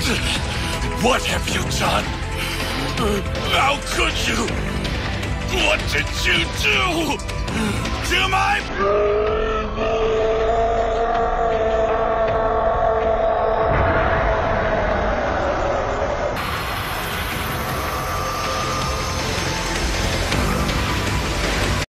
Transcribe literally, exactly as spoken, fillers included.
What have you done? How could you? What did you do to my...